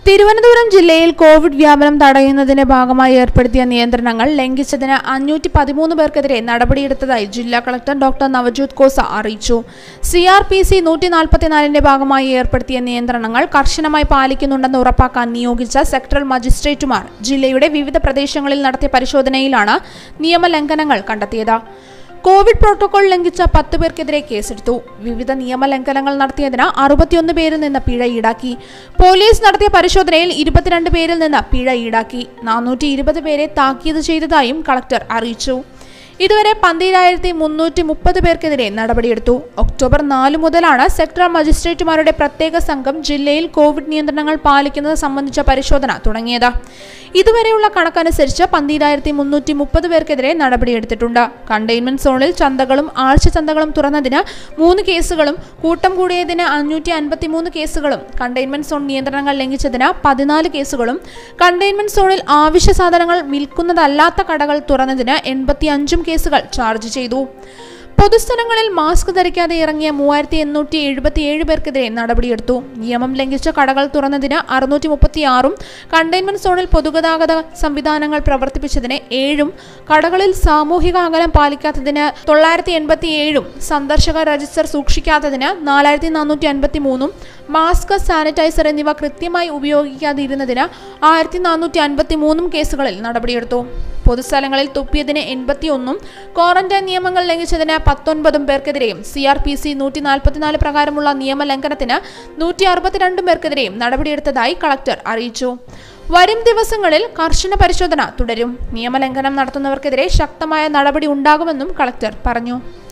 തിരുവനന്തപുരം ജില്ലയിൽ കോവിഡ് വ്യാപനം തടയുന്നതിന്റെ ഭാഗമായി ഏർപ്പെടുത്തിയ നിയന്ത്രണങ്ങൾ ലംഘിച്ചതിന് 513 പേർക്കെതിരെ നടപടിയെടുത്തതായി ജില്ലാ കളക്ടർ ഡോക്ടർ നവജ്യോത് കോസ അറിയിച്ചു. CRPC 144ന്റെ ഭാഗമായി ഏർപ്പെടുത്തിയ നിയന്ത്രണങ്ങൾ കർശനമായി പാലിക്കുന്നുണ്ടെന്ന് ഉറപ്പാക്കാൻ നിയോഗിച്ച സെക്ടറൽ മജിസ്ട്രേറ്റുമാർ ജില്ലയുടെ വിവിധ പ്രദേശങ്ങളിൽ നടത്തിയ പരിശോധനയിലാണ് നിയമലംഘനങ്ങൾ കണ്ടെത്തിയത്. കോവിഡ് പ്രോട്ടോകോൾ ലംഘിച്ച 10 പേർക്കെതിരെ കേസെടുത്തു. വിവിധ നിയമലംഘനങ്ങൾ നടത്തിയതിന് 61 പേരിൽ നിന്ന് പിഴ ഈടാക്കി. പോലീസ് നടത്തിയ പരിശോധനയിൽ 22 പേരിൽ നിന്ന് പിഴ ഈടാക്കി. 420 പേരെ താക്കീത് ചെയ്തതായും കളക്ടർ അറിയിച്ചു. ഇതുവരെ 12,330 പേർക്കെതിരെ നടപടിയെടുത്തു. ഒക്ടോബർ 4 മുതലാണ് സെക്ടറൽ മജിസ്ട്രേറ്റുമാരുടെ പ്രത്യേക സംഘം ജില്ലയിൽ കോവിഡ് നിയന്ത്രണങ്ങൾ പാലിക്കുന്നത് സംബന്ധിച്ച പരിശോധന തുടങ്ങിയത്. ഇതുവരെയുള്ള കണക്കനുസരിച്ച് 12,330 പേർക്കെതിരെ നടപടിയെടുത്തിട്ടുണ്ട്. കണ്ടെയ്ൻമെന്റ് സോണിൽ ചന്തകളും ആഴ്ച ചന്തകളും തുറന്നതിന് 3 കേസുകളും കൂട്ടം കൂടിയതിന് 553 കേസുകളും കണ്ടെയ്ൻമെന്റ് സോൺ നിയന്ത്രണങ്ങൾ ലംഘിച്ചതിന് 14 കേസുകളും കണ്ടെയ്ൻമെന്റ് സോണിൽ ആവശ്യ സാധനങ്ങൾ വിൽക്കുന്നതല്ലാത്ത കടകൾ തുറന്നതിന് 85 കേസുകൾ ചാർജ് ചെയ്തു. പൊതുസ്ഥലങ്ങളിൽ മാസ്ക് ധരിക്കാതെ ഇറങ്ങിയ 3,877 പേർക്കെതിരെ നടപടിയെടുത്തു. നിയമം ലംഘിച്ച കടകൾ തുറന്നതിന് 636, കണ്ടെയ്ൻമെന്റ് സോണിൽ പൊതുഗതാഗത സംവിധാനങ്ങൾ പ്രവർത്തിപ്പിച്ചതിന് 7, കടകളിൽ സാമൂഹിക അകലം പാലിക്കാത്തതിന് 987, സന്ദർശക രജിസ്റ്റർ സൂക്ഷിക്കാത്തതിന് 4,453, മാസ്ക്, സാനിറ്റൈസർ എന്നിവ കൃത്യമായി ഉപയോഗിക്കാതിരുന്നതിന് 1,453 കേസുകളിൽ നടപടിയെടുത്തു. പൊതുസ്ഥലങ്ങളിൽ തുപ്പിയതിന് 81, ക്വാറന്റൈൻ നിയമങ്ങൾ ലംഘിച്ചതിന് 19 പേർക്കെതിരെയും CRPC 144 പ്രകാരമുള്ള നിയമലംഘനത്തിന് 162 പേർക്കെതിരെയും നടപടിയെടുത്തതായി കളക്ടർ അറിയിച്ചു. വരും ദിവസങ്ങളിൽ കർശന പരിശോധന തുടരും. നിയമലംഘനം നടത്തുന്നവർക്കെതിരെ ശക്തമായ നടപടി ഉണ്ടാകുമെന്നും കളക്ടർ പറഞ്ഞു.